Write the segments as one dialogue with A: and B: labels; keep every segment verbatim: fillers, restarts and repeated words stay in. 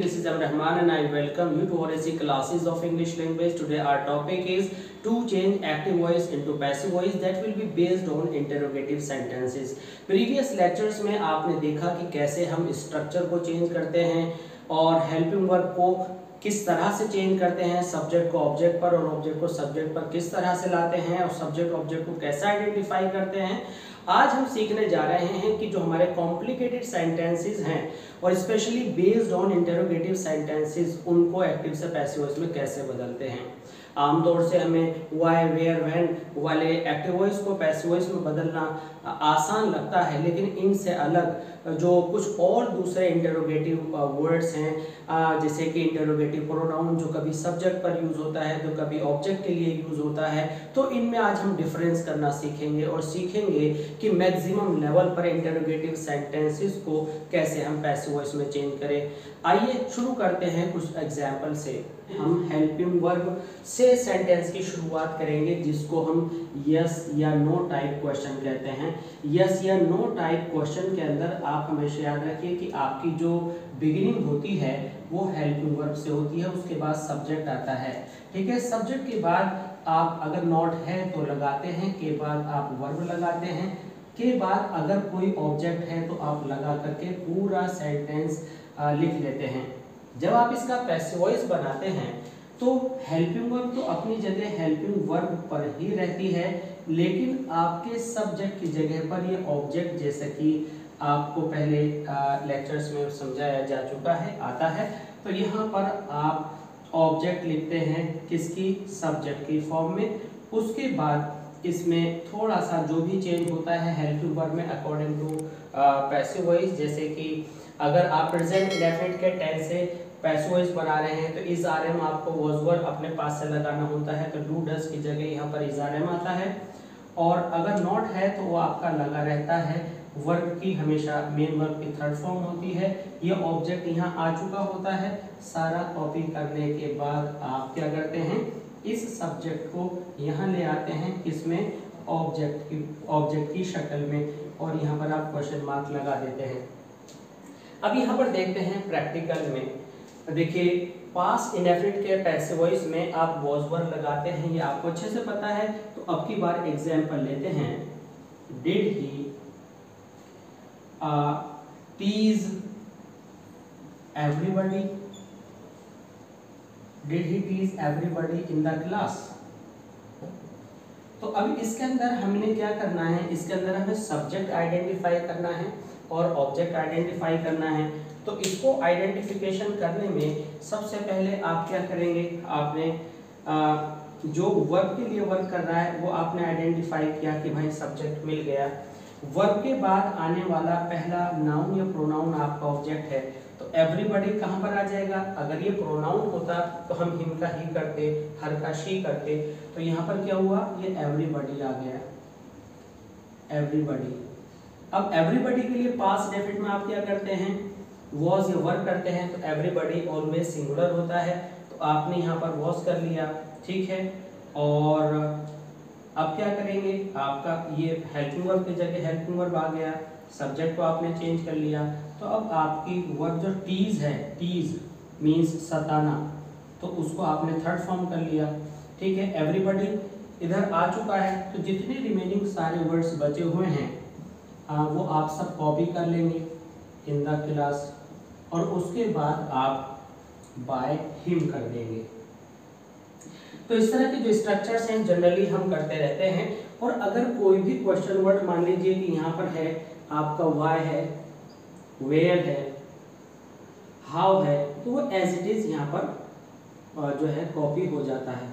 A: this is Amr Rahman and I welcome you to R S C classes of English language. Today our topic is to change active voice into passive voice that will be based on interrogative sentences. Previous lectures में आपने देखा कि कैसे हम structure को change करते हैं और हेल्पिंग वर्ब को किस तरह से चेंज करते हैं, सब्जेक्ट को ऑब्जेक्ट पर और ऑब्जेक्ट को सब्जेक्ट पर किस तरह से लाते हैं और सब्जेक्ट ऑब्जेक्ट को कैसे आइडेंटिफाई करते हैं। आज हम सीखने जा रहे हैं कि जो हमारे कॉम्प्लिकेटेड सेंटेंसेस हैं और specially based on interrogative sentences उनको एक्टिव से पैसिव वॉइस में कैसे बदलते हैं। आमतौर से हमें वाई, वेयर, व्हेन वाले एक्टिव वॉइस को पैसिव वॉइस में बदलना आसान लगता है, लेकिन इनसे अलग जो कुछ और दूसरे इंटरोगेटिव वर्ड्स हैं जैसे कि इंटरोगेटिव प्रोनाउन जो कभी सब्जेक्ट पर यूज होता है तो कभी ऑब्जेक्ट के लिए यूज होता है, तो इनमें आज हम डिफरेंस करना सीखेंगे और सीखेंगे कि मैक्सिमम लेवल पर इंटरोगेटिव सेंटेंसेस को कैसे हम पैसिव वॉइस में चेंज करें। आइए शुरू करते हैं कुछ एग्जाम्पल से। हम हेल्पिंग वर्ब से सेंटेंस की शुरुआत करेंगे जिसको हम यस या नो टाइप क्वेश्चन कहते हैं। यस या नो टाइप क्वेश्चन के अंदर आप हमेशा याद रखिए कि आपकी जो बिगिनिंग होती है वो हेल्पिंग वर्ब से होती है, उसके बाद सब्जेक्ट आता है। ठीक है, सब्जेक्ट के बाद आप अगर नॉट है तो लगाते हैं, के बाद आप वर्ब लगाते हैं, के बाद अगर कोई ऑब्जेक्ट है तो आप लगा करके पूरा सेंटेंस लिख लेते हैं। जब आप इसका पैसिव वॉइस बनाते हैं तो हेल्पिंग वर्ब तो अपनी जगह हेल्पिंग वर्ब पर ही रहती है, लेकिन आपके सब्जेक्ट की जगह पर ये ऑब्जेक्ट, जैसे कि आपको पहले लेक्चर्स में समझाया जा चुका है, आता है। तो यहाँ पर आप ऑब्जेक्ट लिखते हैं किसकी, सब्जेक्ट की फॉर्म में। उसके बाद इसमें थोड़ा सा जो भी चेंज होता है हेल्पिंग वर्ब में अकॉर्डिंग टू पैसिव वॉइस, जैसे कि अगर आप प्रेजेंट इंडेफिनिट के टेंस से पैसिव वॉइस बना रहे हैं तो इज आर एम आपको वॉज वर्ब अपने पास से लगाना होता है, तो डू डज की जगह यहाँ पर इज आर एम आता है। और अगर नॉट है तो वो आपका लगा रहता है, वर्ब की हमेशा मेन वर्ब की थर्ड फॉर्म होती है। ये ऑब्जेक्ट यहाँ आ चुका होता है। सारा कॉपी करने के बाद आप क्या करते हैं, इस सब्जेक्ट को यहाँ ले आते हैं, किसमें, ऑब्जेक्ट की ऑब्जेक्ट की शक्ल में, और यहाँ पर आप क्वेश्चन मार्क लगा देते हैं। अब यहाँ पर देखते हैं प्रैक्टिकल में। देखिए पास्ट इंडेफिनिट के पैसिव वॉइस में आप वॉज वर्ब लगाते हैं, ये आपको अच्छे से पता है। तो अब की बार एग्जाम्पल लेते हैं। Did he tease everybody, did he tease everybody in the class. तो अब इसके अंदर हमने क्या करना है, इसके अंदर हमें सब्जेक्ट आइडेंटिफाई करना है और ऑब्जेक्ट आइडेंटिफाई करना है। तो इसको आइडेंटिफिकेशन करने में सबसे पहले आप क्या करेंगे, आपने आ, जो वर्ब के लिए वर्क कर रहा है वो आपने आइडेंटिफाई किया कि भाई सब्जेक्ट मिल गया। वर्ब के बाद आने वाला पहला नाउन या प्रोनाउन आपका ऑब्जेक्ट है, तो एवरीबॉडी कहाँ पर आ जाएगा। अगर ये प्रोनाउन होता तो हम हिम का ही करते, हर का शी करते, तो यहाँ पर क्या हुआ, ये एवरीबॉडी आ गया, एवरीबॉडी। अब एवरीबॉडी के लिए पास्ट डेफिनेट में आप क्या करते हैं, वॉज या वर्क करते हैं, तो एवरीबॉडी ऑलवेज सिंगुलर होता है, तो आपने यहाँ पर वॉज कर लिया, ठीक है। और अब क्या करेंगे, आपका ये हेल्पिंग वर्ब की जगह हेल्पिंग वर्ब आ गया, सब्जेक्ट को आपने चेंज कर लिया। तो अब आपकी वर्ब जो टीज है, टीज मीन्स सताना, तो उसको आपने थर्ड फॉर्म कर लिया, ठीक है। एवरीबॉडी इधर आ चुका है, तो जितने रिमेनिंग सारे वर्ड्स बचे हुए हैं आ, वो आप सब कॉपी कर लेंगे इन द क्लास, और उसके बाद आप बाय हिम कर देंगे। तो इस तरह के जो स्ट्रक्चर्स हैं जनरली हम करते रहते हैं। और अगर कोई भी क्वेश्चन वर्ड मान लीजिए कि यहाँ पर है आपका वाई है, वेयर है, हाउ है, तो वो एज इट इज यहाँ पर जो है कॉपी हो जाता है।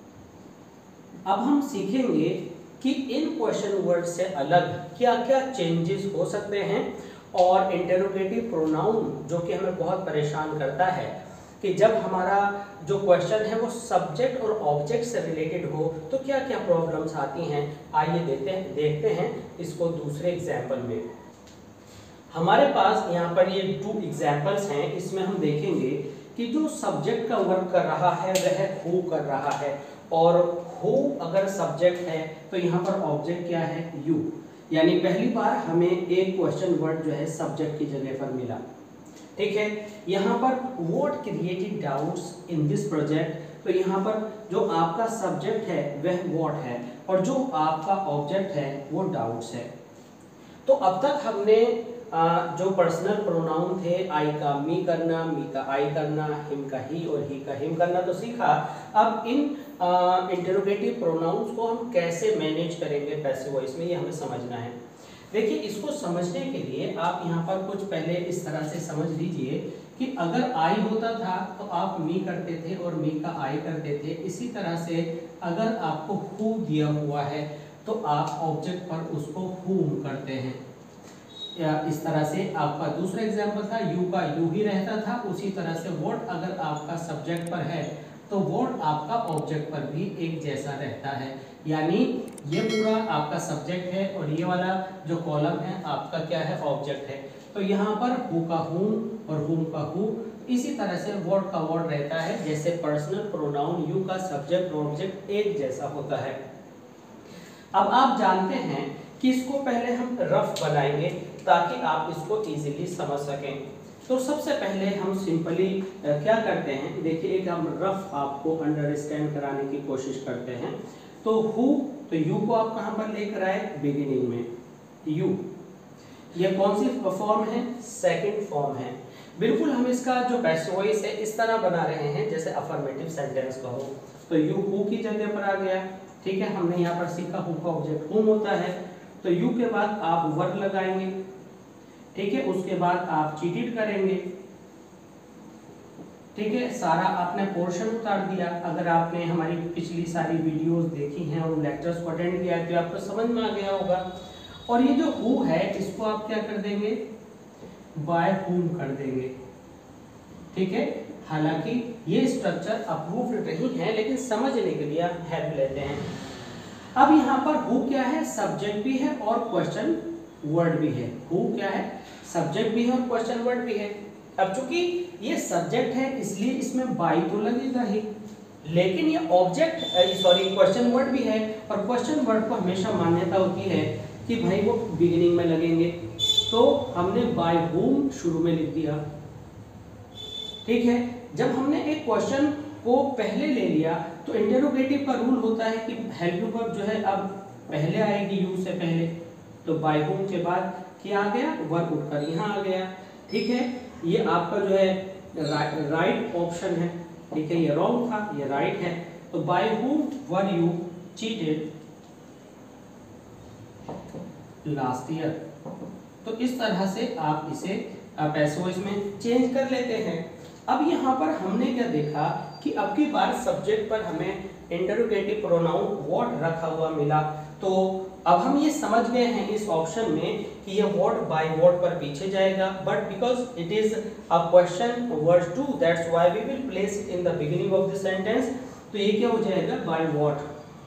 A: अब हम सीखेंगे कि इन क्वेश्चन वर्ड से अलग क्या क्या चेंजेस हो सकते हैं, और इंटरोगेटिव प्रोनाउन जो कि हमें बहुत परेशान करता है कि जब हमारा जो क्वेश्चन है वो सब्जेक्ट और ऑब्जेक्ट से रिलेटेड हो तो क्या क्या प्रॉब्लम्स आती हैं। आइए देखते हैं देखते हैं इसको दूसरे एग्जाम्पल में। हमारे पास यहाँ पर ये टू एग्जाम्पल्स हैं, इसमें हम देखेंगे कि जो सब्जेक्ट का वर्क कर रहा है वह हु कर रहा है, और हु अगर सब्जेक्ट है तो यहाँ पर ऑब्जेक्ट क्या है, यू। यानी पहली बार हमें एक क्वेश्चन वर्ड जो है सब्जेक्ट की जगह पर मिला। ठीक है। यहाँ पर what created doubts in this project, तो यहाँ पर जो आपका सब्जेक्ट है वह व्हाट है और जो आपका ऑब्जेक्ट है वो डाउट्स है। तो अब तक हमने आ, जो पर्सनल प्रोनाउन थे आई का मी करना, मी का आई करना, हिम का ही और ही का हिम करना तो सीखा। अब इन इंटरोगेटिव प्रोनाउंस को हम कैसे मैनेज करेंगे पैसिव वॉइस में, ये हमें समझना है। देखिए, इसको समझने के लिए आप यहाँ पर कुछ पहले इस तरह से समझ लीजिए कि अगर आई होता था तो आप मी करते थे और मी का आई करते थे। इसी तरह से अगर आपको हु दिया हुआ है तो आप ऑब्जेक्ट पर उसको हुम करते हैं। या इस तरह से आपका दूसरा एग्जाम्पल था यू का यू ही रहता था। उसी तरह से व्हाट अगर आपका सब्जेक्ट पर है तो व्हाट आपका ऑब्जेक्ट पर भी एक जैसा रहता है। यानी ये पूरा आपका सब्जेक्ट है और ये वाला जो कॉलम है आपका क्या है, ऑब्जेक्ट है। तो यहाँ पर हु का हूँ और हुम का हु, इसी तरह से व्हाट का व्हाट रहता है। जैसे पर्सनल प्रोनाउन यू का सब्जेक्ट और ऑब्जेक्ट एक जैसा होता है। अब आप जानते हैं कि इसको पहले हम रफ बनाएंगे ताकि आप इसको इजीली समझ सकें। तो सबसे पहले हम सिंपली क्या करते हैं, देखिए एक हम रफ आपको अंडरस्टैंड कराने की कोशिश करते हैं। तो हु, तो यू को आप कहाँ पर लेकर आए, बिगिनिंग में यू। ये कौन सी फॉर्म है, सेकंड फॉर्म है। बिल्कुल हम इसका जो पैसिव वॉइस है इस तरह बना रहे हैं जैसे अफर्मेटिव सेंटेंस का हो। तो यू हु की जगह पर आ गया, ठीक है। हमने यहाँ पर सीखा हु का ऑब्जेक्ट हुम होता है। तो यू के बाद आप वर्ब लगाएंगे, ठीक है। उसके बाद आप चीटेड करेंगे, ठीक है। सारा आपने पोर्शन उतार दिया। अगर आपने हमारी पिछली सारी वीडियोस देखी हैं और लेक्चर्स को अटेंड किया है तो आपको समझ में आ गया होगा। और ये जो हु है इसको आप क्या कर देंगे, बाय हुम कर देंगे, ठीक है। हालांकि ये स्ट्रक्चर अप्रूव्ड नहीं है लेकिन समझने के लिए हेल्प लेते हैं। अब यहाँ पर हु क्या है, सब्जेक्ट भी है और क्वेश्चन वर्ड भी है। हु क्या है, सब्जेक्ट भी है और क्वेश्चन वर्ड भी है। अब चूंकि ये सब्जेक्ट है इसलिए इसमें बाई तो लगेगा ही, लेकिन ये ऑब्जेक्ट सॉरी क्वेश्चन वर्ड भी है और क्वेश्चन वर्ड को हमेशा मान्यता होती है कि भाई वो बिगिनिंग में लगेंगे। तो हमने बाय हुम शुरू में लिख दिया, ठीक है। जब हमने एक क्वेश्चन को पहले ले लिया तो इंटरोगेटिव का रूल होता है कि हेल्पिंग वर्ब जो है अब पहले आएगी यू से पहले। तो बाय हुम के बाद क्या आ गया, वर्ब उठकर यहाँ आ गया, ठीक है। ये आपका जो है राइट ऑप्शन है, ठीक है। ये रॉन्ग था, ये राइट है। तो by whom were you cheated last year. तो इस तरह से आप इसे पैसिव वॉइस में चेंज कर लेते हैं। अब यहाँ पर हमने क्या देखा कि अब की बार सब्जेक्ट पर हमें इंटरोगेटिव प्रोनाउन व्हाट रखा हुआ मिला। तो अब हम ये समझ गए हैं इस ऑप्शन में कि ये व्हाट बाय व्हाट पर पीछे जाएगा, but because it is a question word too that's why we will place it in the beginning of the sentence. तो ये क्या हो जाएगा, बाय व्हाट।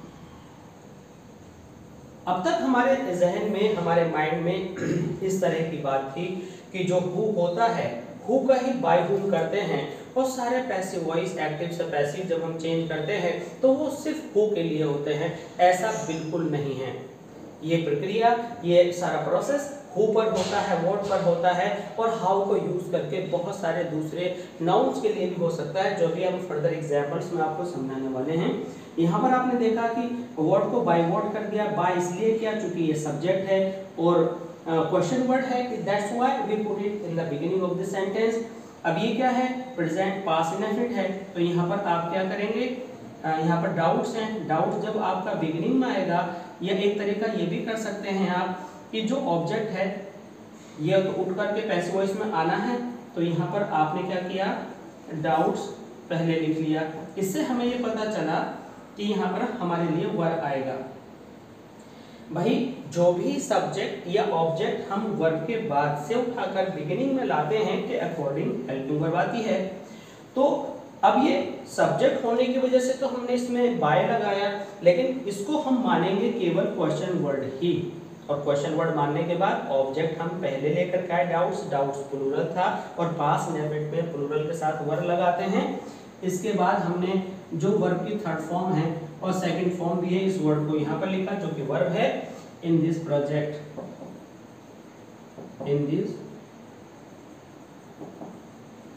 A: अब तक हमारे जहन में, हमारे माइंड में इस तरह की बात थी कि जो हु होता है हु का ही बाय हुम करते हैं और सारे पैसिव वॉइस एक्टिव से पैसिव जब हम चेंज करते हैं तो वो सिर्फ हु के लिए होते हैं। ऐसा बिल्कुल नहीं है। ये प्रक्रिया, ये सारा प्रोसेस हु पर होता है, व्हाट पर होता है और हाउ को यूज करके बहुत सारे दूसरे नाउन्स के लिए भी हो सकता है, जो भी हम फर्दर एग्जांपल्स में आपको समझाने वाले हैं। यहाँ पर आपने देखा कि व्हाट को बाय व्हाट कर दिया। बाय इसलिए किया चूंकि ये सब्जेक्ट है और क्वेश्चन वर्ड है, that's why we put it in the beginning of the sentence. अब ये क्या है, प्रेजेंट पास्ट इनडेफिनिट है। तो यहाँ पर आप क्या करेंगे, यहाँ पर डाउट्स हैं। डाउट जब आपका बिगिनिंग में आएगा, या एक तरीका ये भी कर सकते हैं आप कि जो ऑब्जेक्ट है ये तो उठ करके पैसिव वॉइस में आना है। तो यहाँ पर आपने क्या किया, डाउट्स पहले लिख लिया। इससे हमें ये पता चला कि यहाँ पर हमारे लिए वर्ब आएगा। भाई जो भी सब्जेक्ट या ऑब्जेक्ट हम वर्ब के बाद से उठाकर बिगिनिंग में लाते हैं के अकॉर्डिंग हेल्पिंग वर्ब आती है। तो अब ये सब्जेक्ट होने की वजह से तो हमने इसमें बाय लगाया, लेकिन इसको हम मानेंगे केवल क्वेश्चन वर्ड ही। और क्वेश्चन वर्ड मानने के बाद ऑब्जेक्ट हम पहले लेकर के आए डाउट्स, डाउट्स प्लूरल था और पास इनडेफिनिट में प्लूरल के साथ वर्ब लगाते हैं। इसके बाद हमने जो वर्ब की थर्ड फॉर्म है और सेकंड फॉर्म भी है, इस वर्ड को यहाँ पर लिखा जो कि वर्ब है। In this project, in this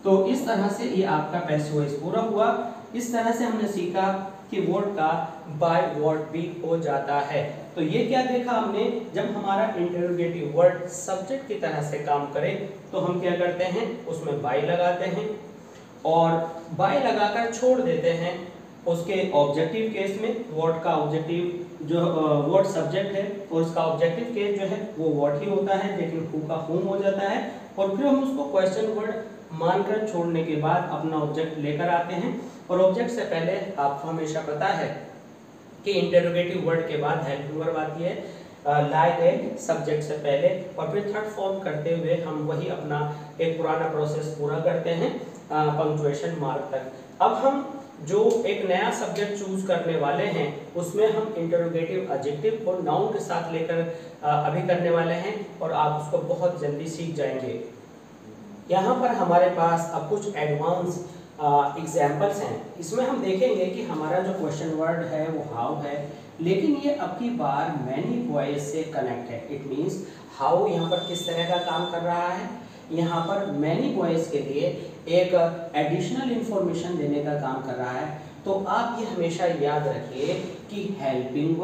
A: तो इस तरह से ये आपका पैसिव वॉइस पूरा हुआ। इस तरह से हमने सीखा कि वर्ड का बाय वर्ड भी हो जाता है। तो ये क्या देखा हमने, जब हमारा इंटरोगेटिव वर्ड सब्जेक्ट की तरह से काम करे तो हम क्या करते हैं, उसमें बाय लगाते हैं और बाय लगाकर छोड़ देते हैं उसके ऑब्जेक्टिव केस में। वर्ड का ऑब्जेक्टिव जो वर्ड सब्जेक्ट है और उसका ऑब्जेक्टिव केस जो है वो वर्ड ही होता है, लेकिन हु का हुम हो जाता है। और फिर हम उसको क्वेश्चन वर्ड मानकर छोड़ने के बाद अपना ऑब्जेक्ट लेकर आते हैं। और ऑब्जेक्ट से पहले आपको हमेशा पता है कि इंटरोगेटिव वर्ड के बाद हेल्पिंग वर्ब आती है, लाए गए सब्जेक्ट से पहले, और फिर थर्ड फॉर्म करते हुए हम वही अपना एक पुराना प्रोसेस पूरा करते हैं पंक्चुएशन मार्क तक। अब हम जो एक नया सब्जेक्ट चूज करने वाले हैं उसमें हम इंटरोगेटिव एडजेक्टिव को नाउन के साथ लेकर अभी करने वाले हैं और आप उसको बहुत जल्दी सीख जाएंगे। यहाँ पर हमारे पास अब कुछ एडवांस एग्जाम्पल्स हैं। इसमें हम देखेंगे कि हमारा जो क्वेश्चन वर्ड है वो हाउ है, लेकिन ये अब की बार मैनी बॉयज से कनेक्ट है। इट मीन्स हाउ यहाँ पर किस तरह का काम कर रहा है, यहाँ पर मैनी बॉयज के लिए एक एडिशनल इंफॉर्मेशन देने का काम कर रहा है। तो आप ये हमेशा याद रखिए कि हेल्पिंग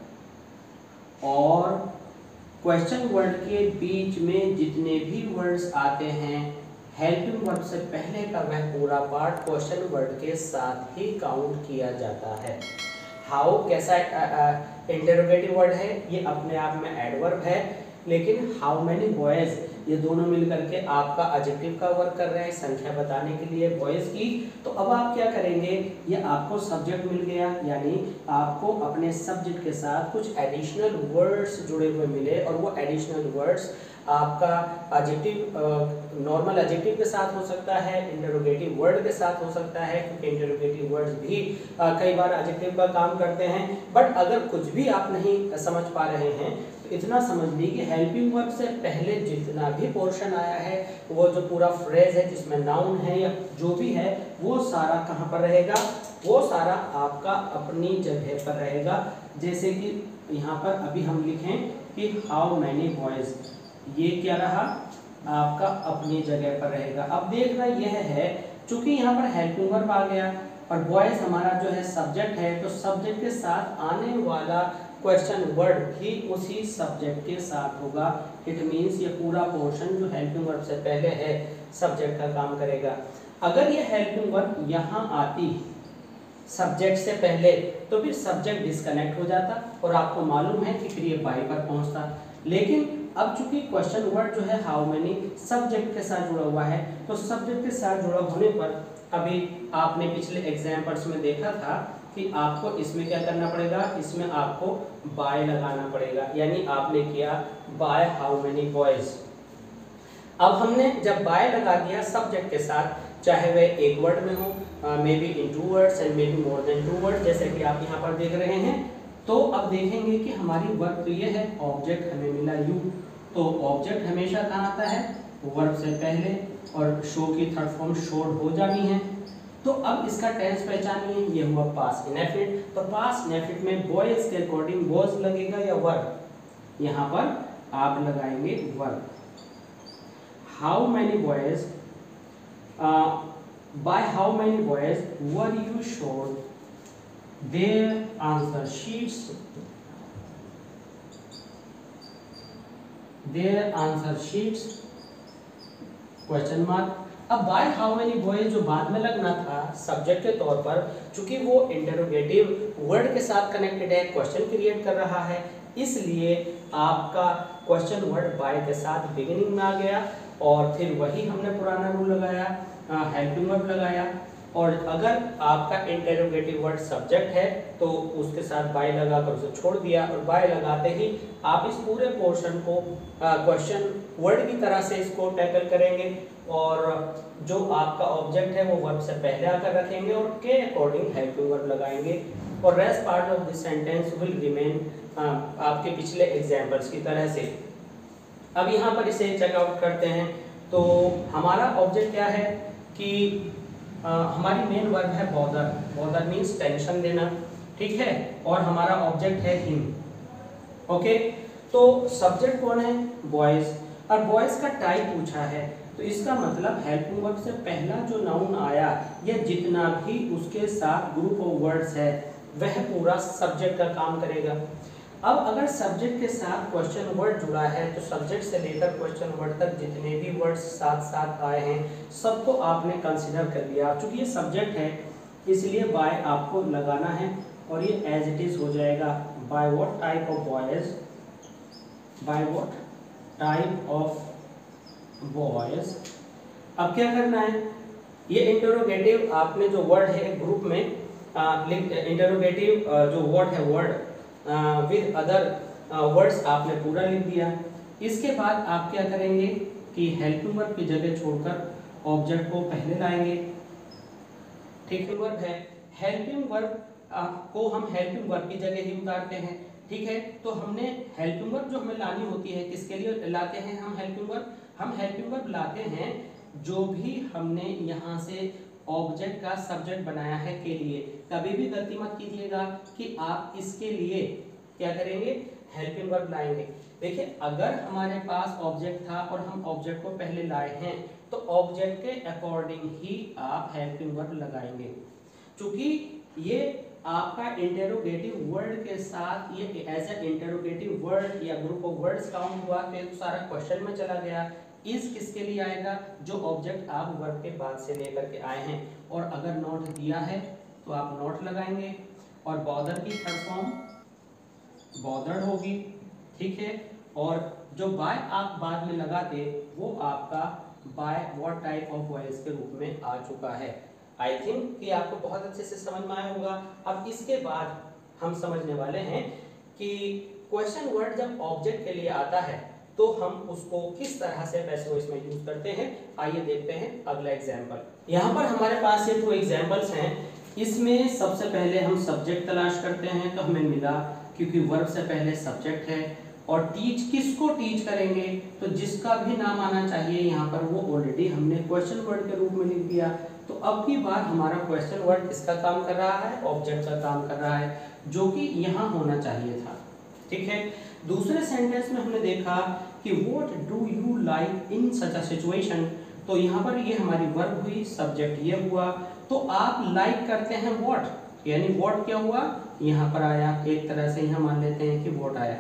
A: वर्ब और क्वेश्चन वर्ड के बीच में जितने भी वर्ड्स आते हैं, हेल्पिंग वर्ब से पहले का वह पूरा पार्ट क्वेश्चन वर्ड के साथ ही काउंट किया जाता है। हाउ कैसा इंटरोगेटिव वर्ड है, ये अपने आप में एडवर्ब है, लेकिन हाउ मेनी बॉयज ये दोनों मिलकर के आपका एडजेक्टिव का वर्क कर रहे हैं संख्या बताने के लिए बॉयज की। तो अब आप क्या करेंगे, ये आपको सब्जेक्ट मिल गया, यानी आपको अपने सब्जेक्ट के साथ कुछ एडिशनल वर्ड्स जुड़े हुए मिले, और वो एडिशनल वर्ड्स आपका एडजेक्टिव नॉर्मल एडजेक्टिव के साथ हो सकता है, इंटरोगेटिव वर्ड के साथ हो सकता है, क्योंकि इंटरोगेटिव वर्ड्स भी आ, कई बार एडजेक्टिव का काम करते हैं। बट अगर कुछ भी आप नहीं समझ पा रहे हैं तो इतना समझ लीजिए कि हेल्पिंग वर्ब से पहले जितना भी पोर्शन आया है, वो जो पूरा फ्रेज है जिसमें नाउन है या जो भी है, वो सारा कहाँ पर रहेगा, वो सारा आपका अपनी जगह पर रहेगा। जैसे कि यहाँ पर अभी हम लिखें कि हाउ मैनी बॉयज, ये क्या रहा, आपका अपनी जगह पर रहेगा। अब देखना यह है, चूंकि यहाँ पर हेल्पिंग वर्ब आ गया और बॉयज हमारा जो है सब्जेक्ट है, तो सब्जेक्ट के साथ आने वाला क्वेश्चन वर्ड भी उसी सब्जेक्ट के साथ होगा। इट मीन्स ये पूरा पोर्शन जो हेल्पिंग वर्ब से पहले है सब्जेक्ट का काम करेगा। अगर ये हेल्पिंग वर्ब यहाँ आती सब्जेक्ट से पहले तो फिर सब्जेक्ट डिस्कनेक्ट हो जाता और आपको मालूम है कि फिर ये बाई पर पहुंचता। लेकिन अब चूंकि क्वेश्चन वर्ड जो है हाउ मेनी सब्जेक्ट के साथ जुड़ा हुआ है, तो सब्जेक्ट के साथ जुड़ा होने पर अभी आपने पिछले एग्जाम्पल्स में देखा था कि आपको इसमें क्या करना पड़ेगा, इसमें आपको बाय लगाना पड़ेगा, यानी आपने किया बाय हाउ मेनी बॉयज। अब हमने जब बाय लगा दिया सब्जेक्ट के साथ, चाहे वह एक वर्ड में हो, may be in two words and may be more than two word, जैसे कि आप यहाँ पर देख रहे हैं। तो अब देखेंगे कि हमारी वर्ब तो ये है, ऑब्जेक्ट हमें मिला यू, तो ऑब्जेक्ट हमेशा कहाँ आता है, वर्ब से पहले, और शो की थर्ड फॉर्म शोड हो जानी है। तो अब इसका टेंस पहचानिए, ये हुआ पास्ट इनडेफिनिट। तो पास्ट इनडेफिनिट में बॉयज के अकॉर्डिंग वॉज लगेगा या वर्ब, यहाँ पर आप लगाएंगे verb. How many boys, by how many boys were you showed their answer sheets, their answer sheets question mark. अब बाय हाउ मेनी बॉयज जो बाद में लगना था सब्जेक्ट के तौर पर, चूंकि वो इंटरोगेटिव वर्ड के साथ कनेक्टेड है, क्वेश्चन क्रिएट कर रहा है, इसलिए आपका क्वेश्चन वर्ड बाय के साथ बिगिनिंग में आ गया। और फिर वही हमने पुराना रूल लगाया, हेल्पिंग वर्ब लगाया। और अगर आपका इंटरोगेटिव वर्ड सब्जेक्ट है तो उसके साथ बाय लगाकर उसे छोड़ दिया, और बाय लगाते ही आप इस पूरे पोर्शन को क्वेश्चन वर्ड की तरह से इसको टैकल करेंगे, और जो आपका ऑब्जेक्ट है वो वर्ब से पहले आकर रखेंगे और के अकॉर्डिंग हेल्पिंग वर्ब लगाएंगे, और rest part of this sentence will remain आपके पिछले एग्जाम्पल्स की तरह से। अब यहाँ पर इसे चेकआउट करते हैं। तो हमारा ऑब्जेक्ट क्या है कि आ, हमारी मेन वर्ब है बॉदर, बॉदर मीन्स टेंशन देना, ठीक है, और हमारा ऑब्जेक्ट है हिम। ओके, तो सब्जेक्ट कौन है, बॉयज, और बॉयज का टाइप पूछा है, तो इसका मतलब हेल्पिंग वर्ब से पहला जो नाउन आया या जितना भी उसके साथ ग्रुप ऑफ वर्ड्स है वह पूरा सब्जेक्ट का काम करेगा। अब अगर सब्जेक्ट के साथ क्वेश्चन वर्ड जुड़ा है तो सब्जेक्ट से लेकर क्वेश्चन वर्ड तक जितने भी वर्ड्स साथ साथ आए हैं सबको आपने कंसीडर कर लिया। चूंकि ये सब्जेक्ट है इसलिए बाय आपको लगाना है और ये एज इट इज हो जाएगा by what type of boys, by what type of boys. अब क्या करना है, ये इंटरोगेटिव आपने जो वर्ड है ग्रुप में इंटरोगेटिव जो वर्ड है वर्ड विद अदर वर्ड्स आपने पूरा लिख दिया। इसके बाद आप क्या करेंगे कि हेल्पिंग वर्ब की जगह छोड़कर ऑब्जेक्ट को पहले लाएंगे। ठीक वर्ब है, हेल्पिंग वर्ब को हम हेल्पिंग वर्ब की जगह ही उतारते हैं। ठीक है, तो हमने हेल्पिंग वर्ब जो हमें लानी होती है किसके लिए लाते हैं हम हेल्पिंग वर्ब, हम हेल्पिंग वर्ब लाते हैं जो भी हमने यहाँ से ऑब्जेक्ट का सब्जेक्ट बनाया है के लिए। कभी भी गलती मत कीजिएगा कि आप इसके लिए क्या करेंगे हेल्पिंग वर्ब लाएंगे। देखिए अगर हमारे पास ऑब्जेक्ट था और हम ऑब्जेक्ट को पहले लाए हैं तो ऑब्जेक्ट के अकॉर्डिंग ही आप हेल्पिंग वर्ब लगाएंगे। क्योंकि ये आपका इंटरोगेटिव वर्ड के साथ ये एज ए इंटरोगेटिव वर्ड या ग्रुप ऑफ वर्ड्स काउंट हुआ तो सारा क्वेश्चन में चला गया। इस किसके लिए आएगा, जो ऑब्जेक्ट आप वर्ब के बाद से लेकर के आए हैं। और अगर नॉट दिया है तो आप नॉट लगाएंगे और बॉदर की थर्ड फॉर्म बॉदर्ड होगी। ठीक है, और जो बाय आप बाद में लगाते वो आपका by what type of voice के रूप में आ चुका है। आई थिंक कि आपको बहुत अच्छे से समझ में आया होगा। अब इसके बाद हम समझने वाले हैं कि क्वेश्चन वर्ड जब ऑब्जेक्ट के लिए आता है तो हम उसको किस तरह से पैसिव वॉइस में यूज करते हैं। आइए देखते हैं अगला एग्जांपल। यहाँ पर हमारे पास ये दो एग्जांपल्स हैं। इसमें सबसे पहले हम सब्जेक्ट तलाश करते हैं तो हमें मिला, क्योंकि वर्ब से पहले सब्जेक्ट है। और टीच किसको टीच करेंगे, तो जिसका भी नाम आना चाहिए यहाँ पर वो ऑलरेडी हमने क्वेश्चन वर्ड के रूप में लिख दिया। तो अब की बार हमारा क्वेश्चन वर्ड किसका काम कर रहा है, ऑब्जेक्ट का काम कर रहा है, जो कि यहाँ होना चाहिए था। ठीक है, दूसरे सेंटेंस में हमने देखा कि what do you like in such a situation, तो यहाँ पर ये हमारी वर्ब हुई, सब्जेक्ट ये हुआ। तो आप लाइक करते हैं व्हाट, यानी व्हाट क्या हुआ यहाँ पर आया, एक तरह से यहाँ मान लेते हैं कि व्हाट आया।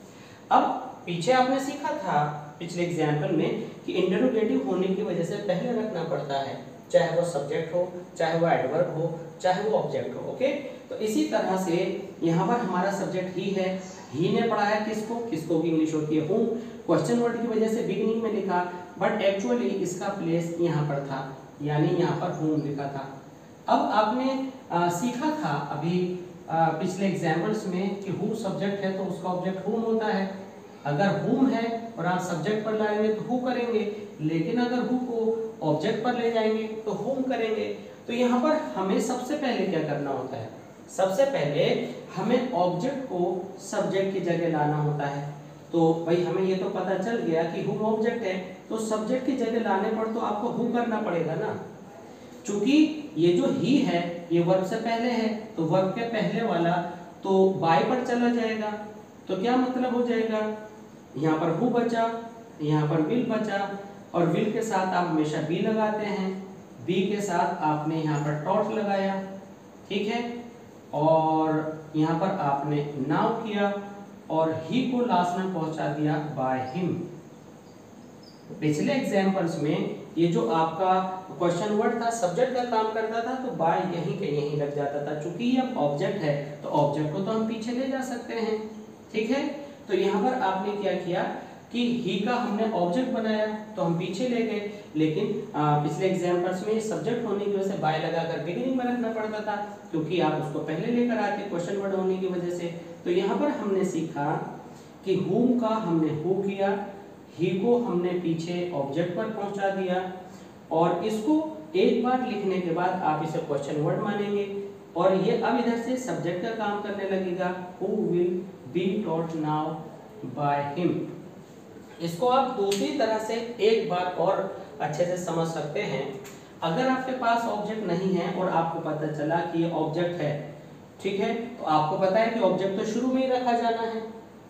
A: अब पीछे आपने सीखा था पिछले एग्जाम्पल में कि इंटरोगेटिव होने की वजह से पहले रखना पड़ता है, चाहे वो सब्जेक्ट हो, चाहे वो एडवर्ब हो, चाहे वो ऑब्जेक्ट हो। ओके, तो इसी तरह से यहाँ पर हमारा सब्जेक्ट ही है, ही ने पढ़ाया किसको, किसको की इंग्लिश होती है हूँ। क्वेश्चन वर्ड की वजह से बिगिनिंग में लिखा, बट एक्चुअली इसका प्लेस यहाँ पर था, यानी यहाँ पर हूम लिखा था। अब आपने आ, सीखा था अभी आ, पिछले एग्जाम्पल्स में कि हु सब्जेक्ट है तो उसका ऑब्जेक्ट हुम होता है। अगर हुम है और आप सब्जेक्ट पर लाएंगे तो हु करेंगे, लेकिन अगर हु को ऑब्जेक्ट पर ले जाएंगे तो हुम करेंगे। तो यहाँ पर हमें सबसे पहले क्या करना होता है, सबसे पहले हमें ऑब्जेक्ट को सब्जेक्ट की जगह लाना होता है। तो भाई हमें ये तो पता चल गया कि हुम ऑब्जेक्ट है, तो सब्जेक्ट की जगह लाने पर तो आपको हु करना पड़ेगा ना। चूंकि ये जो ही है ये वर्ब से पहले है, तो वर्ब के पहले वाला तो बाय पर चला जाएगा। तो क्या मतलब हो जाएगा, यहाँ पर हु बचा, यहाँ पर विल बचा, और विल के साथ आप हमेशा बी लगाते हैं, बी के साथ आपने यहाँ पर टॉट लगाया। ठीक है, और यहाँ पर आपने नाउ किया और ही को लास्ट में पहुंचा दिया बाय हिम। पिछले एग्जाम्पल्स में ये जो आपका क्वेश्चन वर्ड था सब्जेक्ट का काम करता था तो बाय यहीं के यहीं लग जाता था। चूंकि ये ऑब्जेक्ट है तो ऑब्जेक्ट को तो हम पीछे ले जा सकते हैं। ठीक है, तो यहाँ पर आपने क्या किया कि ही का हमने ऑब्जेक्ट बनाया तो हम पीछे ले गए, लेकिन आ, पिछले एग्जाम्पल्स में सब्जेक्ट होने की वजह से बाय लगाकर बिगिनिंग में रखना पड़ता था, क्योंकि आप उसको पहले लेकर आते क्वेश्चन वर्ड होने की वजह से। तो यहाँ पर हमने सीखा कि हुम का हमने हु किया, ही को हमने पीछे ऑब्जेक्ट पर पहुंचा दिया, और इसको एक बार लिखने के बाद आप इसे क्वेश्चन वर्ड मानेंगे और ये अब इधर से सब्जेक्ट का काम करने लगेगा, who will be taught now by him. इसको आप दूसरी तरह से एक बार और अच्छे से समझ सकते हैं। अगर आपके पास ऑब्जेक्ट नहीं है और आपको पता चला कि ये ऑब्जेक्ट है, ठीक है, तो आपको पता है कि ऑब्जेक्ट तो शुरू में ही रखा जाना है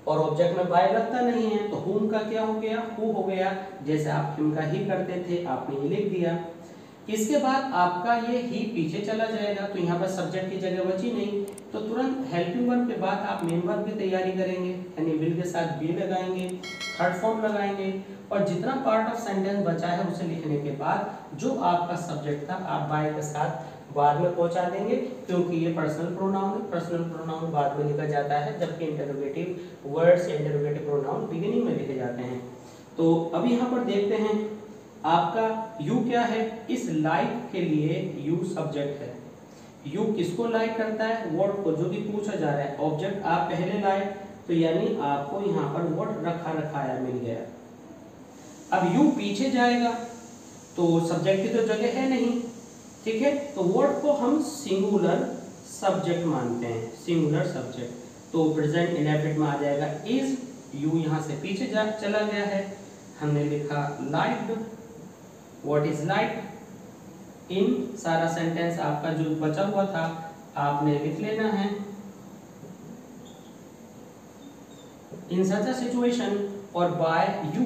A: और ऑब्जेक्ट में बाय लगता नहीं है, तो whom का क्या हो गया, who हो गया। जैसे आप him का ही करते थे, आपने ये लिख दिया। इसके बाद आपका ये ही पीछे चला जाएगा, तो यहाँ पर सब्जेक्ट की जगह बची नहीं, तो तुरंत हेल्पिंग वर्ब के बाद आप मेन वर्ब की तैयारी करेंगे, यानी विल के साथ बी लगाएंगे, थर्ड फॉर्म लगाएंगे, और जितना पार्ट ऑफ सेंटेंस बचा है उसे लिखने के बाद जो आपका सब्जेक्ट था आप बाय के साथ बाद में पहुंचा देंगे, क्योंकि ये पर्सनल प्रोनाउन है। पर्सनल प्रोनाउन बाद में लिखा जाता है, जबकि इंटरोगेटिव वर्ड्स या इंटरोगेटिव प्रोनाउन बिगिनिंग में लिखे जाते हैं। तो अब यहाँ पर देखते हैं आपका यू क्या है। इस लाइक के लिए यू सब्जेक्ट है। यू किसको लाइक करता है, व्हाट को, जो कि पूछा जा रहा है। ऑब्जेक्ट आप पहले लाए, तो यानी आपको यहाँ पर व्हाट रखा रखाया मिल गया। अब यू पीछे जाएगा तो सब्जेक्ट की तो जगह है नहीं, ठीक है, तो वर्ड को हम सिंगुलर सब्जेक्ट मानते हैं, सिंगुलर सब्जेक्ट। तो प्रेजेंट इंडेफिनिट में आ जाएगा इज। यू यहाँ से पीछे जा चला गया है, हमने लिखा लाइक्ड। What is liked. इन सारा सेंटेंस आपका जो बचा हुआ था आपने लिख लेना है। इन सच अ सिचुएशन और बाय यू,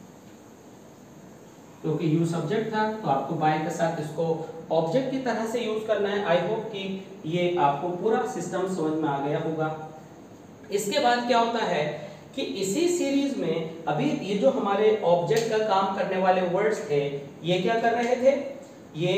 A: क्योंकि यू सब्जेक्ट था तो आपको बाय के साथ इसको ऑब्जेक्ट की तरह से यूज करना है। आई होप कि ये आपको पूरा सिस्टम समझ में आ गया होगा। इसके बाद क्या होता है कि इसी सीरीज में अभी ये जो हमारे ऑब्जेक्ट का काम करने वाले वर्ड्स थे, ये क्या कर रहे थे, ये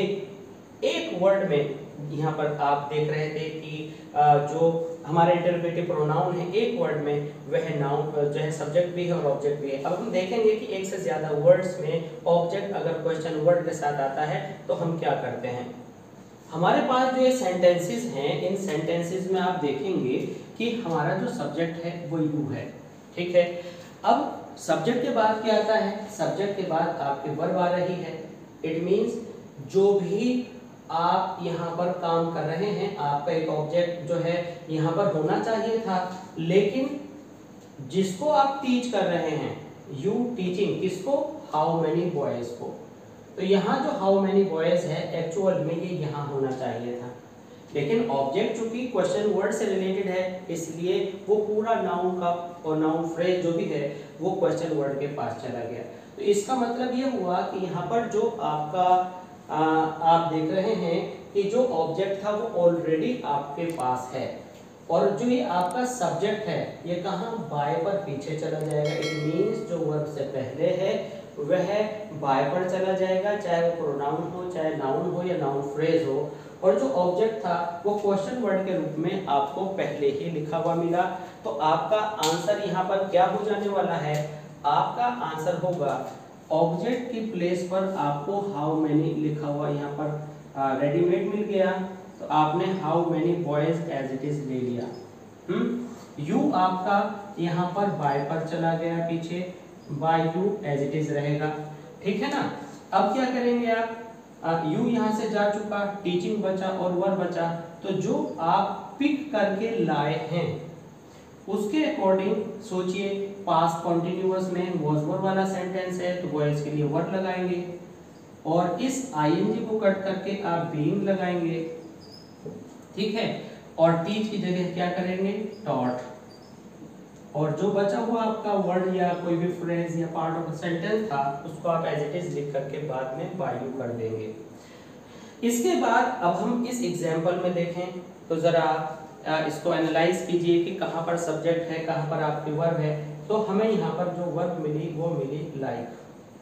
A: एक वर्ड में, यहाँ पर आप देख रहे थे कि जो हमारे इंटरोगेटिव प्रोनाउन है एक वर्ड में, वह नाउन जो है सब्जेक्ट भी है और ऑब्जेक्ट भी है। अब हम देखेंगे कि एक से ज्यादा वर्ड्स में ऑब्जेक्ट अगर क्वेश्चन वर्ड के साथ आता है तो हम क्या करते हैं। हमारे पास जो ये सेंटेंसेस हैं, इन सेंटेंसेस में आप देखेंगे कि हमारा जो सब्जेक्ट है वो यू है, ठीक है। अब सब्जेक्ट के बाद क्या आता है, सब्जेक्ट के बाद आपके वर्ब आ रही है। इट मीन्स जो भी आप यहाँ पर काम कर रहे हैं, आपका एक ऑब्जेक्ट जो है यहाँ पर होना चाहिए था, लेकिन जिसको आप टीच कर रहे हैं, यू टीचिंग किसको, हाउ मेनी बॉयज को, तो यहाँ जो हाउ मेनी बॉयज है एक्चुअल में ये यहाँ होना चाहिए था, लेकिन ऑब्जेक्ट चूंकि क्वेश्चन वर्ड से रिलेटेड है, इसलिए वो पूरा नाउन का और नाउन फ्रेज जो भी है वो क्वेश्चन वर्ड के पास चला गया। तो इसका मतलब ये हुआ कि यहाँ पर जो आपका आ, आप देख रहे हैं कि जो ऑब्जेक्ट था वो ऑलरेडी आपके पास है, और जो ये आपका सब्जेक्ट है ये कहाँ, बाय पर पीछे चला जाएगा। इट मीन्स जो वर्ब से पहले है वह बाय पर चला जाएगा, चाहे वो प्रोनाउन हो, चाहे नाउन हो या नाउन फ्रेज हो, और जो ऑब्जेक्ट था वो क्वेश्चन वर्ड के रूप में आपको पहले ही लिखा हुआ मिला। तो आपका आंसर यहाँ पर क्या हो जाने वाला है, आपका आंसर होगा ऑब्जेक्ट की प्लेस पर आपको हाउ मेनी लिखा हुआ यहाँ पर रेडीमेड मिल गया, तो आपने how many boys as it is ले लिया। हम्म यू आपका यहाँ पर बाय पर चला गया पीछे, by you as it is रहेगा, ठीक है ना। अब क्या करेंगे आप, यू यहाँ से जा चुका, टीचिंग बचा और वर्ब बचा, तो जो आप पिक करके लाए हैं उसके अकॉर्डिंग सोचिए। पास्ट कॉन्टिन्यूअस में वॉज वर वाला सेंटेंस है तो वॉइस के लिए वर्ड लगाएंगे, और इस आईएनजी को कट करके आप बीइंग लगाएंगे, ठीक है, और टीच की जगह क्या करेंगे, टॉट, और जो बचा हुआ आपका वर्ड या कोई भी फ्रेज या पार्ट ऑफ सेंटेंस था उसको आप एज इट इज लिख करके बाद में बाय यू कर देंगे। इसके बाद अब हम इस एग्जाम्पल में देखें तो जरा इसको एनालाइज कीजिए कि कहाँ पर सब्जेक्ट है, कहाँ पर आपके वर्ब है। तो हमें यहाँ पर जो वर्ब मिली वो मिली लाइक।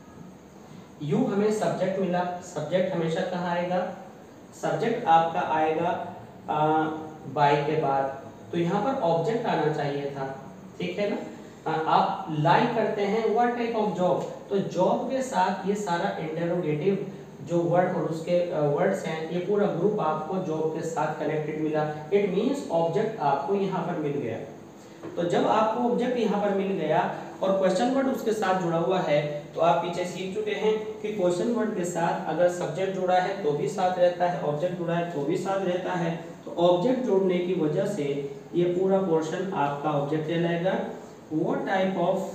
A: यू हमें सब्जेक्ट मिला, सब्जेक्ट हमेशा कहाँ आएगा, सब्जेक्ट आपका आएगा बाय के बाद, तो यहाँ पर ऑब्जेक्ट आना चाहिए था, ठीक है ना। आ, आप लाइक करते हैं व्हाट टाइप ऑफ जॉब, तो जॉब के साथ ये सारा इंटरोगेटिव जो वर्ड और उसके वर्ड्स हैं, ये पूरा ग्रुप आपको जॉब के साथ कनेक्टेड मिला। इट मींस ऑब्जेक्ट आपको यहाँ पर मिल गया। तो जब आपको ऑब्जेक्ट यहाँ पर मिल गया और क्वेश्चन वर्ड उसके साथ जुड़ा हुआ है, तो आप पीछे सीख चुके हैं कि क्वेश्चन वर्ड के साथ अगर सब्जेक्ट जुड़ा है तो भी साथ रहता है, ऑब्जेक्ट जुड़ा है तो भी साथ रहता है। तो ऑब्जेक्ट जोड़ने की वजह से ये पूरा पोर्शन आपका ऑब्जेक्ट कहलाएगा। वो टाइप ऑफ,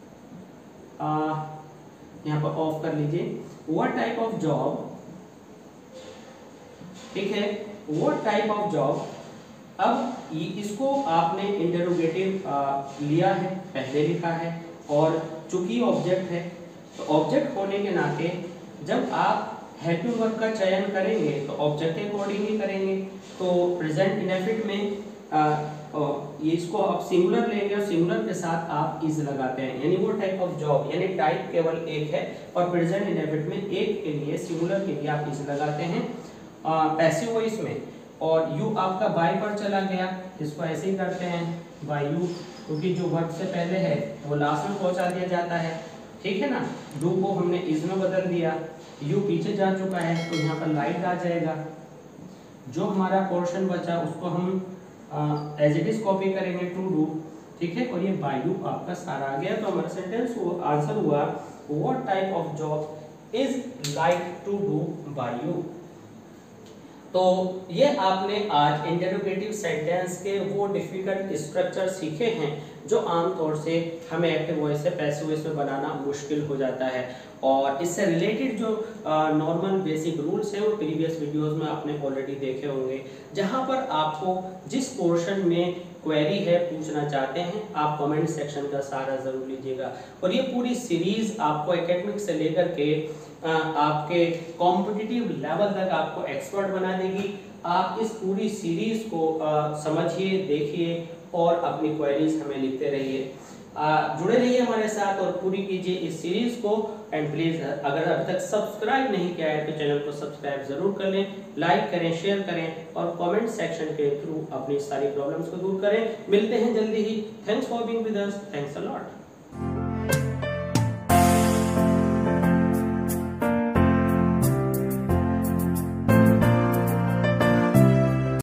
A: यहाँ पर ऑफ कर लीजिए, what type of job, ठीक है, what type of job अब ये इसको आपने इंटरोगेटिव लिया है, पहले लिखा है, और चूंकि ऑब्जेक्ट है तो ऑब्जेक्ट होने के नाते जब आप हेल्पिंग वर्ब का चयन करेंगे तो ऑब्जेक्ट के अकॉर्डिंग ही करेंगे। तो प्रेजेंट इनडेफिनिट में आ, ये इसको आप सिंगुलर लेंगे और सिंगुलर के साथ आप इज लगाते हैं, यानी वो टाइप ऑफ जॉब, यानी टाइप केवल एक है और प्रेजेंट इनडेफिनिट में एक के लिए सिंगुलर के लिए आप इज लगाते हैं पैसिव वॉइस में। और यू आपका बाय पर चला गया, इसको ऐसे ही करते हैं बाय यू, क्योंकि जो वर्ब से पहले है वो लास्ट में पहुंचा दिया जाता है, ठीक है ना। डू को हमने इज में बदल दिया, यू पीछे जा चुका है तो यहाँ पर लाइट आ जाएगा। जो हमारा पोर्शन बचा उसको हम एज इट इज कॉपी करेंगे टू डू, ठीक है, और ये बाय यू आपका सारा आ गया। तो हमारा सेंटेंस आंसर हुआ what type of job is like to do by you. तो ये आपने आज इंटरोगेटिव सेंटेंस के वो डिफिकल्ट स्ट्रक्चर सीखे हैं जो आमतौर से हमें एक्टिव वॉइस से पैसिव वॉइस में बनाना मुश्किल हो जाता है। और इससे रिलेटेड जो नॉर्मल बेसिक रूल्स हैं वो प्रीवियस वीडियोस में आपने ऑलरेडी देखे होंगे, जहां पर आपको जिस पोर्शन में क्वेरी है पूछना चाहते हैं आप कमेंट सेक्शन का सहारा जरूर लीजिएगा। और ये पूरी सीरीज आपको एकेडमिक से लेकर के आ, आपके कॉम्पिटिटिव लेवल तक आपको एक्सपर्ट बना देगी। आप इस पूरी सीरीज को आ, समझिए, देखिए और अपनी क्वेरीज हमें लिखते रहिए। जुड़े रहिए हमारे साथ और पूरी कीजिए इस सीरीज को। एंड प्लीज अगर अभी तक सब्सक्राइब नहीं किया है तो चैनल को सब्सक्राइब जरूर कर लें, लाइक करें, शेयर करें और कमेंट सेक्शन के थ्रू अपनी सारी प्रॉब्लम्स को दूर करें। मिलते हैं जल्दी ही। Thanks for being with us, thanks a lot.